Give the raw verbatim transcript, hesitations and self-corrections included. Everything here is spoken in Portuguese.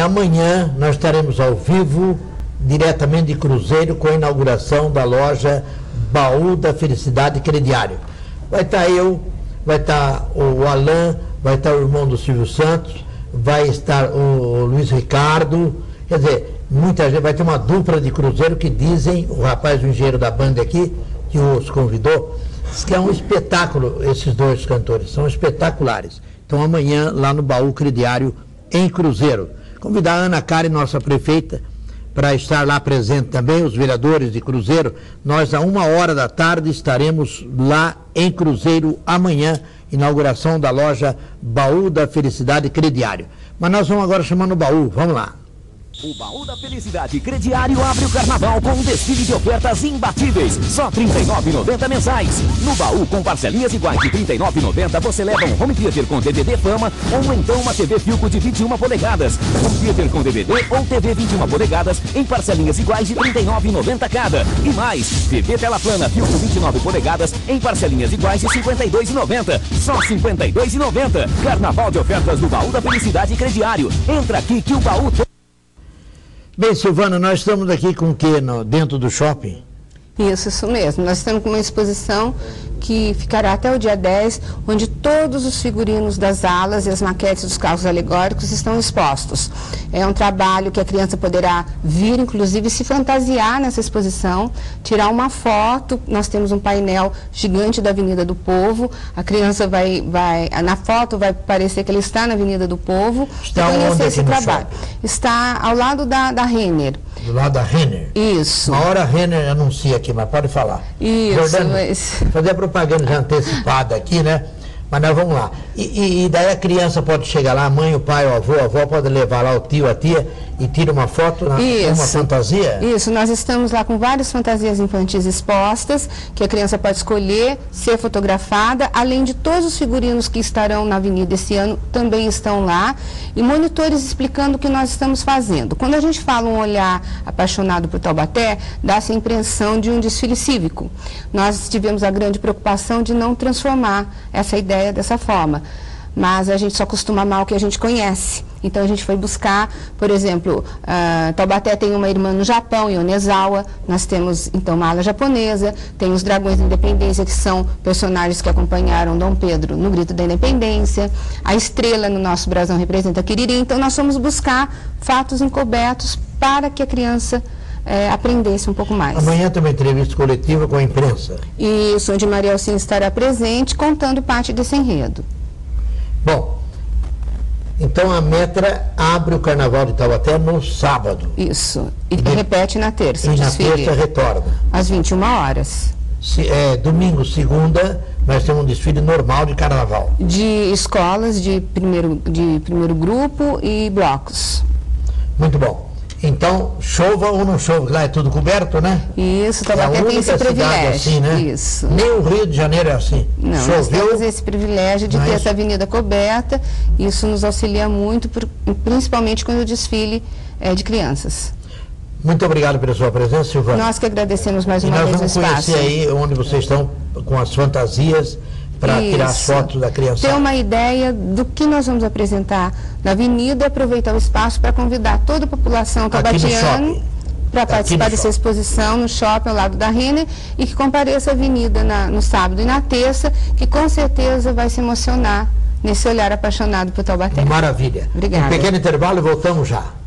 amanhã nós estaremos ao vivo, diretamente de Cruzeiro, com a inauguração da loja Baú da Felicidade Crediário. Vai estar eu, vai estar o Alain, vai estar o irmão do Silvio Santos, vai estar o Luiz Ricardo, quer dizer, muita gente, vai ter uma dupla de Cruzeiro que dizem, o rapaz, o engenheiro da banda aqui, que os convidou, diz que é um espetáculo esses dois cantores, são espetaculares. Então amanhã, lá no Baú Crediário, em Cruzeiro. Convidar a Ana Karen, nossa prefeita, para estar lá presente também, os vereadores de Cruzeiro. Nós, a uma hora da tarde, estaremos lá em Cruzeiro amanhã, inauguração da loja Baú da Felicidade Crediário. Mas nós vamos agora chamar no Baú, vamos lá. O Baú da Felicidade Crediário abre o carnaval com um desfile de ofertas imbatíveis. Só trinta e nove reais e noventa centavos mensais. No Baú, com parcelinhas iguais de trinta e nove reais e noventa centavos, você leva um home theater com D V D Fama ou então uma T V Philco de vinte e uma polegadas. Home theater com D V D ou T V vinte e uma polegadas em parcelinhas iguais de trinta e nove reais e noventa centavos cada. E mais, T V tela plana Philco vinte e nove polegadas em parcelinhas iguais de cinquenta e dois reais e noventa centavos. Só cinquenta e dois reais e noventa centavos. Carnaval de ofertas do Baú da Felicidade Crediário. Entra aqui que o Baú... Bem, Silvana, nós estamos aqui com o quê no, dentro do shopping? Isso, isso mesmo. Nós estamos com uma exposição que ficará até o dia dez, onde todos os figurinos das alas e as maquetes dos carros alegóricos estão expostos. É um trabalho que a criança poderá vir, inclusive, se fantasiar nessa exposição, tirar uma foto. Nós temos um painel gigante da Avenida do Povo. A criança vai, vai na foto vai parecer que ela está na Avenida do Povo. Está onde esse trabalho. Está ao lado da, da Renner. Do lado da Renner? Isso. Uma hora a Renner anuncia aqui, mas pode falar. Isso. Jordano, mas... fazer a propaganda já antecipada aqui, né? Mas nós vamos lá. E, e, e daí a criança pode chegar lá, a mãe, o pai, o avô, a avó pode levar lá o tio, a tia e tira uma foto, na, uma fantasia? Isso, nós estamos lá com várias fantasias infantis expostas, que a criança pode escolher ser fotografada, além de todos os figurinos que estarão na avenida esse ano, também estão lá, e monitores explicando o que nós estamos fazendo. Quando a gente fala um olhar apaixonado por Taubaté, dá-se a impressão de um desfile cívico. Nós tivemos a grande preocupação de não transformar essa ideia dessa forma, mas a gente só costuma amar o que a gente conhece. Então a gente foi buscar, por exemplo, uh, Taubaté tem uma irmã no Japão, em Yonezawa. Nós temos então uma ala japonesa, tem os Dragões da Independência, que são personagens que acompanharam Dom Pedro no Grito da Independência. A estrela no nosso brasão representa Quiriri. Então nós fomos buscar fatos encobertos para que a criança É, aprendesse um pouco mais. Amanhã tem uma entrevista coletiva com a imprensa. Isso, onde Maria Alcine estará presente, contando parte desse enredo. Bom, então a Metra abre o Carnaval de Taubaté no sábado. Isso, e de... repete na terça. E na desfile, terça retorna. às vinte e uma horas. Se, é, domingo, segunda, nós temos um desfile normal de Carnaval. De escolas de primeiro, de primeiro grupo e blocos. Muito bom. Então, chova ou não chova, lá é tudo coberto, né? Isso, Taubaté é tem esse privilégio. Assim, né? Isso. Nem o Rio de Janeiro é assim. Não, Choveu, nós temos esse privilégio de ter essa avenida coberta. Isso nos auxilia muito, por, principalmente quando o desfile é de crianças. Muito obrigado pela sua presença, Silvana. Nós que agradecemos mais e uma vez o espaço. Nós vamos conhecer aí onde vocês estão com as fantasias, para tirar as fotos da criança. Ter uma ideia do que nós vamos apresentar na avenida, aproveitar o espaço para convidar toda a população taubatiana para participar dessa exposição no shopping ao lado da Renner e que compareça à avenida na, no sábado e na terça, que com certeza vai se emocionar nesse olhar apaixonado por Taubaté. Maravilha. Obrigada. Um pequeno intervalo e voltamos já.